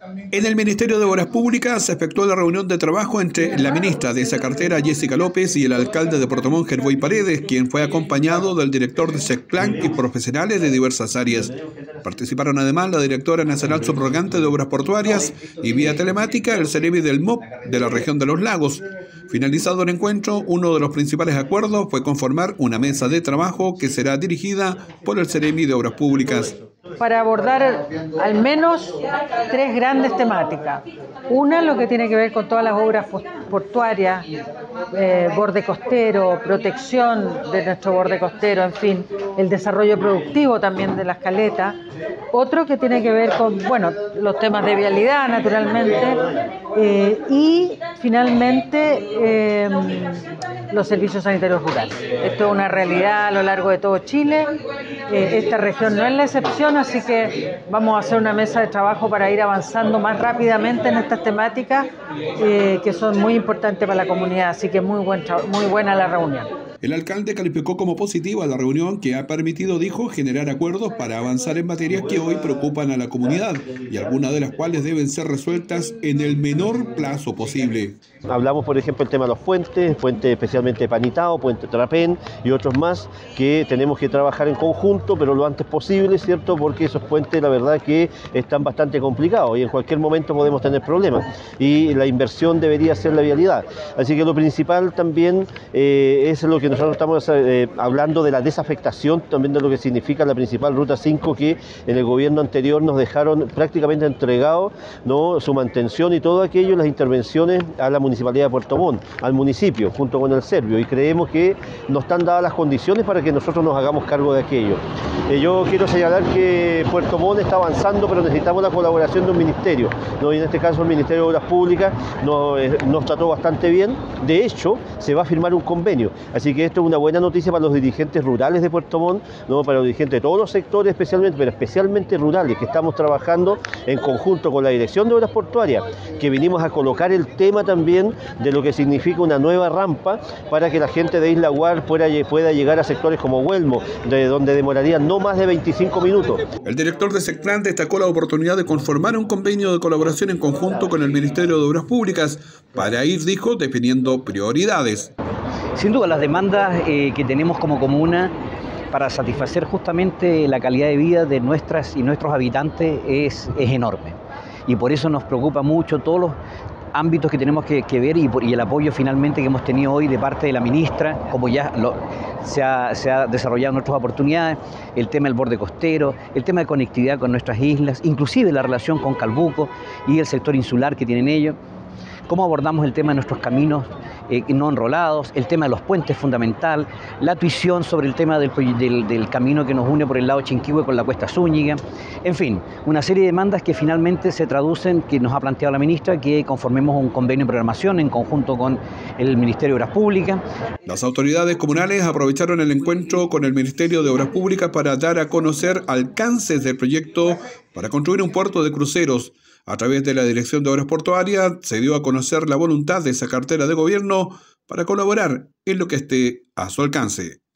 En el Ministerio de Obras Públicas se efectuó la reunión de trabajo entre la ministra de esa cartera, Jessica López, y el alcalde de Puerto Montt, Gerboy Paredes, quien fue acompañado del director de SECPLAN y profesionales de diversas áreas. Participaron además la directora nacional subrogante de Obras Portuarias y vía telemática el Ceremi del MOP de la región de Los Lagos. Finalizado el encuentro, uno de los principales acuerdos fue conformar una mesa de trabajo que será dirigida por el Ceremi de Obras Públicas. Para abordar al menos 3 grandes temáticas. Una, lo que tiene que ver con todas las obras portuarias, borde costero, protección de nuestro borde costero, en fin, el desarrollo productivo también de las caletas. Otro que tiene que ver con, los temas de vialidad, naturalmente, y finalmente los servicios sanitarios rurales. Esto es una realidad a lo largo de todo Chile. Esta región no es la excepción, así que vamos a hacer una mesa de trabajo para ir avanzando más rápidamente en estas temáticas que son muy importantes para la comunidad, así que muy buena la reunión. El alcalde calificó como positiva la reunión que ha permitido, dijo, generar acuerdos para avanzar en materias que hoy preocupan a la comunidad y algunas de las cuales deben ser resueltas en el menor plazo posible. Hablamos, por ejemplo, el tema de los puentes especialmente Panitao, Puente Trapén y otros más que tenemos que trabajar en conjunto, pero lo antes posible, ¿cierto? Porque esos puentes, la verdad, que están bastante complicados y en cualquier momento podemos tener problemas. Y la inversión debería ser la vialidad. Así que lo principal también es lo que nosotros estamos hablando de la desafectación, también de lo que significa la principal Ruta 5, que en el gobierno anterior nos dejaron prácticamente entregados, ¿no?, su mantención y todo aquello, las intervenciones a la Municipalidad de Puerto Montt, al municipio, junto con el Servio, y creemos que no están dadas las condiciones para que nosotros nos hagamos cargo de aquello. Yo quiero señalar que Puerto Montt está avanzando, pero necesitamos la colaboración de un ministerio, ¿no? Y en este caso el Ministerio de Obras Públicas nos trató bastante bien. De hecho, se va a firmar un convenio, así que esto es una buena noticia para los dirigentes rurales de Puerto Montt, ¿no?, para los dirigentes de todos los sectores pero especialmente rurales, que estamos trabajando en conjunto con la Dirección de Obras Portuarias, que vinimos a colocar el tema también de lo que significa una nueva rampa para que la gente de Isla Guar pueda llegar a sectores como Huelmo, donde demorarían no más de 25 minutos. El director de SECPLAN destacó la oportunidad de conformar un convenio de colaboración en conjunto con el Ministerio de Obras Públicas para ir, dijo, definiendo prioridades. Sin duda, las demandas que tenemos como comuna para satisfacer justamente la calidad de vida de nuestras y nuestros habitantes es enorme. Y por eso nos preocupa mucho todos los ámbitos que tenemos que ver y el apoyo finalmente que hemos tenido hoy de parte de la ministra, como ya se ha desarrollado nuestras oportunidades, el tema del borde costero, el tema de conectividad con nuestras islas, inclusive la relación con Calbuco y el sector insular que tienen ellos. Cómo abordamos el tema de nuestros caminos no enrolados, el tema de los puentes fundamental, la tuición sobre el tema del camino que nos une por el lado Chinquihue con la Cuesta Zúñiga, en fin, una serie de demandas que finalmente se traducen, que nos ha planteado la ministra, que conformemos un convenio de programación en conjunto con el Ministerio de Obras Públicas. Las autoridades comunales aprovecharon el encuentro con el Ministerio de Obras Públicas para dar a conocer alcances del proyecto para construir un puerto de cruceros. A través de la Dirección de Obras Portuarias se dio a conocer la voluntad de esa cartera de gobierno para colaborar en lo que esté a su alcance.